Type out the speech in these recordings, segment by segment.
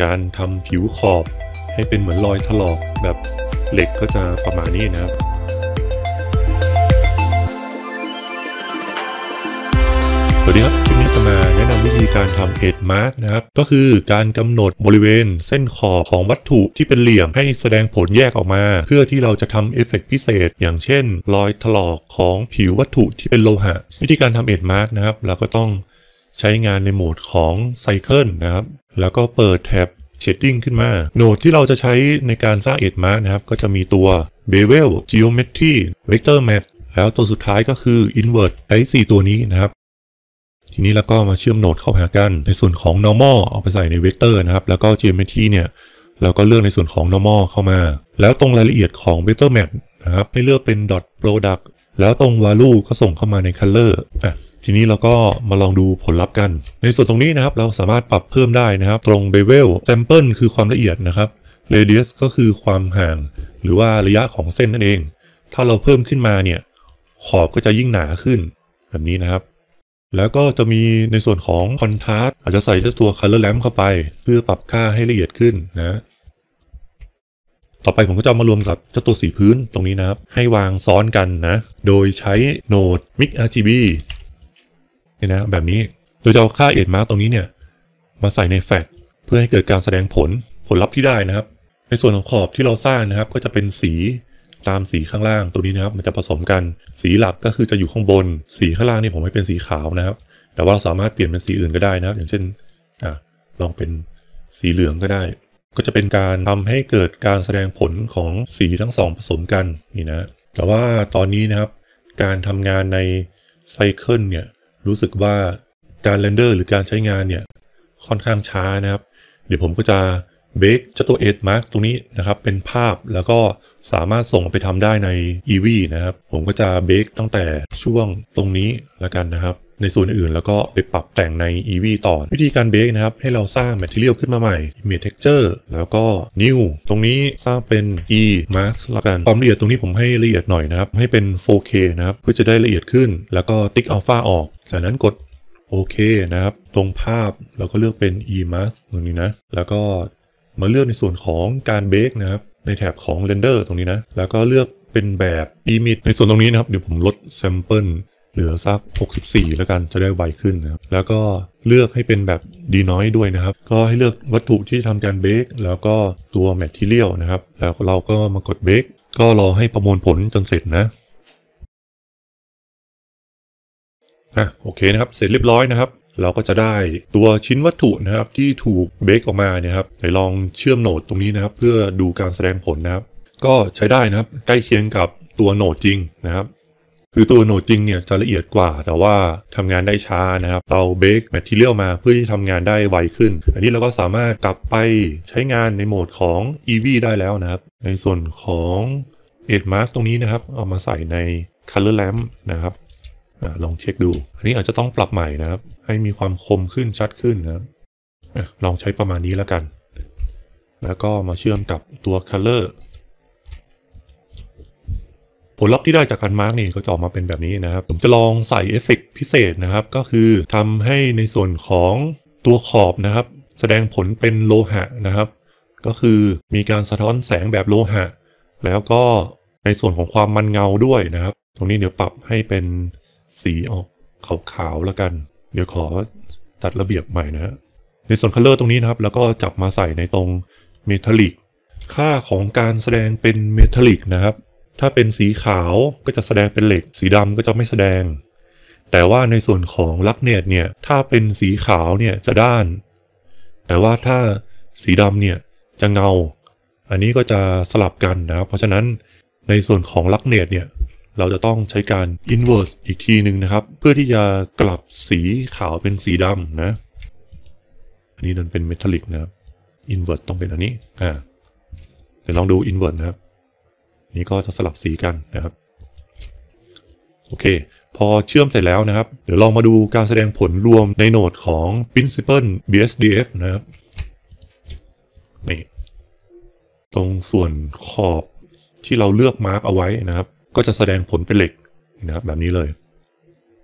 การทำผิวขอบให้เป็นเหมือนรอยถลอกแบบเหล็กก็จะประมาณนี้นะครับสวัสดีครับคลิปนี้จะมาแนะนำวิธีการทำ Edge Mark นะครับก็คือการกำหนดบริเวณเส้นขอบของวัตถุที่เป็นเหลี่ยมให้แสดงผลแยกออกมาเพื่อที่เราจะทำเอฟเฟกต์พิเศษอย่างเช่นรอยถลอกของผิววัตถุที่เป็นโลหะวิธีการทำ Edge Mark นะครับเราก็ต้องใช้งานในโหมดของ Cycle นะครับแล้วก็เปิดแท็บ Shading ขึ้นมาโหมดที่เราจะใช้ในการสร้าง Edge Mark นะครับก็จะมีตัว Bevel Geometry Vector Map แล้วตัวสุดท้ายก็คือ Invert ใช้4ตัวนี้นะครับทีนี้เราก็มาเชื่อมโหนดเข้าหากันในส่วนของ normal เอาไปใส่ในเวกเตอร์นะครับแล้วก็ geometry เนี่ยเราก็เลือกในส่วนของ normal เข้ามาแล้วตรงรายละเอียดของ vector map นะครับให้เลือกเป็น dot product แล้วตรง value ก็ส่งเข้ามาใน color ทีนี้เราก็มาลองดูผลลัพธ์กันในส่วนตรงนี้นะครับเราสามารถปรับเพิ่มได้นะครับตรง bevel sample คือความละเอียดนะครับ radius ก็คือความห่างหรือว่าระยะของเส้นนั่นเองถ้าเราเพิ่มขึ้นมาเนี่ยขอบก็จะยิ่งหนาขึ้นแบบนี้นะครับแล้วก็จะมีในส่วนของ Contrast อาจจะใส่เจ้าตัว Color Lamp เข้าไปเพื่อปรับค่าให้ละเอียดขึ้นนะต่อไปผมก็จะมารวมกับเจ้าตัวสีพื้นตรงนี้นะครับให้วางซ้อนกันนะโดยใช้โหนด Mix RGB เนี่ยนะแบบนี้โดยจะเอาค่า Edge Mark ตรงนี้เนี่ยมาใส่ในแฟกเพื่อให้เกิดการแสดงผลลัพธ์ที่ได้นะครับในส่วนของขอบที่เราสร้างนะครับก็จะเป็นสีตามสีข้างล่างตัวนี้นะครับมันจะผสมกันสีหลักก็คือจะอยู่ข้างบนสีข้างล่างนี่ผมให้เป็นสีขาวนะครับแต่ว่าเราสามารถเปลี่ยนเป็นสีอื่นก็ได้นะครับอย่างเช่นลองเป็นสีเหลืองก็ได้ก็จะเป็นการทำให้เกิดการแสดงผลของสีทั้งสองผสมกันนี่นะแต่ว่าตอนนี้นะครับการทำงานในไซเคิลเนี่ยรู้สึกว่าการเรนเดอร์หรือการใช้งานเนี่ยค่อนข้างช้านะครับเดี๋ยวผมก็จะเบรกเจ้าตัว Edge Mark ตรงนี้นะครับเป็นภาพแล้วก็สามารถส่งไปทำได้ใน Eevee นะครับผมก็จะเบรกตั้งแต่ช่วงตรงนี้แล้วกันนะครับในส่วนอื่นแล้วก็ไปปรับแต่งใน Eevee ต่อวิธีการเบรกนะครับให้เราสร้าง Material ขึ้นมาใหม่ Image Texture แล้วก็ New ตรงนี้สร้างเป็น E Mark แล้วกันความละเอียดตรงนี้ผมให้ละเอียดหน่อยนะครับให้เป็น 4K นะครับเพื่อจะได้ละเอียดขึ้นแล้วก็ติ๊ก Alpha ออกจากนั้นกดโอเคนะครับตรงภาพเราก็เลือกเป็น E Mark ตรงนี้นะแล้วก็มาเลือกในส่วนของการเบรกนะครับในแถบของ Render ตรงนี้นะแล้วก็เลือกเป็นแบบ Image ในส่วนตรงนี้นะครับเดี๋ยวผมลด Sample เหลือสัก64แล้วกันจะได้ไวขึ้นนะครับแล้วก็เลือกให้เป็นแบบ Denoise ด้วยนะครับก็ให้เลือกวัตถุที่ทำการเบรกแล้วก็ตัว Material นะครับแล้วเราก็มากดเบรกก็รอให้ประมวลผลจนเสร็จนะโอเคนะครับเสร็จเรียบร้อยนะครับเราก็จะได้ตัวชิ้นวัตถุนะครับที่ถูกเบรกออกมาเนี่ยครับไปลองเชื่อมโหนดตรงนี้นะครับเพื่อดูการแสดงผลนะครับก็ใช้ได้นะครับใกล้เคียงกับตัวโหนดจริงนะครับคือตัวโหนดจริงเนี่ยจะละเอียดกว่าแต่ว่าทำงานได้ช้านะครับเราเบรกแมททีเรียลมาเพื่อที่ทำงานได้ไวขึ้นอันนี้เราก็สามารถกลับไปใช้งานในโหมดของ Eevee ได้แล้วนะครับในส่วนของ Edge Mark ตรงนี้นะครับเอามาใส่ใน Color Lamp นะครับลองเช็คดูอันนี้อาจจะต้องปรับใหม่นะครับให้มีความคมขึ้นชัดขึ้นนะครับลองใช้ประมาณนี้แล้วกันแล้วก็มาเชื่อมกับตัว Color ผลลัพธ์ที่ได้จากการมาร์กนี่ก็จะออกมาเป็นแบบนี้นะครับผมจะลองใส่เอฟเฟกต์พิเศษนะครับก็คือทำให้ในส่วนของตัวขอบนะครับแสดงผลเป็นโลหะนะครับก็คือมีการสะท้อนแสงแบบโลหะแล้วก็ในส่วนของความมันเงาด้วยนะครับตรงนี้เดี๋ยวปรับให้เป็นสีออกขาวๆแล้วกันเดี๋ยวขอจัดระเบียบใหม่นะในส่วน Color ตรงนี้นะครับแล้วก็จับมาใส่ในตรง Metallic ค่าของการแสดงเป็น Metallic นะครับถ้าเป็นสีขาวก็จะแสดงเป็นเหล็กสีดำก็จะไม่แสดงแต่ว่าในส่วนของลักเนตเนี่ยถ้าเป็นสีขาวเนี่ยจะด้านแต่ว่าถ้าสีดำเนี่ยจะเงาอันนี้ก็จะสลับกันนะครับเพราะฉะนั้นในส่วนของลักเนตเนี่ยเราจะต้องใช้การ invert อีกทีหนึ่งนะครับเพื่อที่จะกลับสีขาวเป็นสีดำนะอันนี้มันเป็น metallic นะครับ invert ต้องเป็นอันนี้เดี๋ยวลองดู invert นะครับนี่ก็จะสลับสีกันนะครับโอเคพอเชื่อมเสร็จแล้วนะครับเดี๋ยวลองมาดูการแสดงผลรวมในโหนดของ principal BSDF นะครับนี่ตรงส่วนขอบที่เราเลือกมาร์กเอาไว้นะครับก็จะแสดงผลเป็นเหล็กนะครับแบบนี้เลย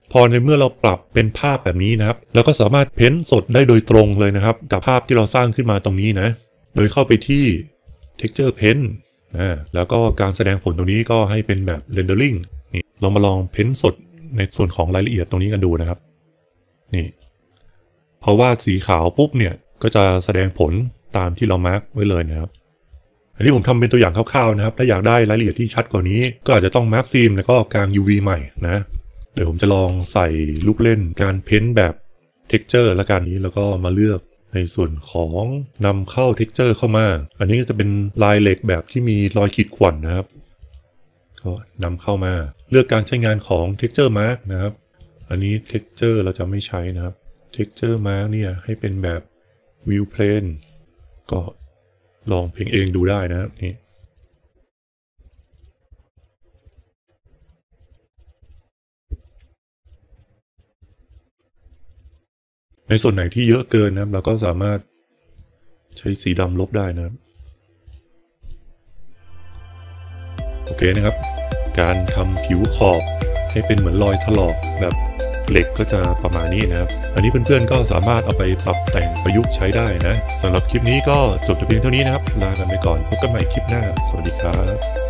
พอในเมื่อเราปรับเป็นภาพแบบนี้นะครับเราก็สามารถเพ้นสดได้โดยตรงเลยนะครับกับภาพที่เราสร้างขึ้นมาตรงนี้นะโดยเข้าไปที่ texture pen แล้วก็การแสดงผลตรงนี้ก็ให้เป็นแบบ rendering นี่เรามาลองเพ้นสดในส่วนของรายละเอียดตรงนี้กันดูนะครับนี่พอวาดสีขาวปุ๊บเนี่ยก็จะแสดงผลตามที่เรามาร์กไว้เลยนะครับอันนี้ผมทำเป็นตัวอย่างคร่าวๆนะครับถ้าอยากได้รายละเอียดที่ชัดกว่านี้ก็อาจจะต้องมาร์กซีมแล้วก็กาง UV ใหม่นะเดี๋ยวผมจะลองใส่ลูกเล่นการเพ้นแบบ texture ละกันนี้แล้วก็มาเลือกในส่วนของนำเข้า texture เข้ามาอันนี้ก็จะเป็นลายเหล็กแบบที่มีรอยขีดข่วนนะครับก็นำเข้ามาเลือกการใช้งานของ texture mark นะครับอันนี้ texture เราจะไม่ใช้นะครับ texture mark เนี่ยให้เป็นแบบ view plane ก็ลองเพ่งเองดูได้นะครับนี่ในส่วนไหนที่เยอะเกินนะครับเราก็สามารถใช้สีดำลบได้นะครับโอเคนะครับการทำผิวขอบให้เป็นเหมือนรอยถลอกแบบเหล็กก็จะประมาณนี้นะครับอันนี้เพื่อนๆก็สามารถเอาไปปรับแต่งประยุกต์ใช้ได้นะสำหรับคลิปนี้ก็จบแต่เพียงเท่านี้นะครับลากันไปก่อนพบกันใหม่คลิปหน้าสวัสดีครับ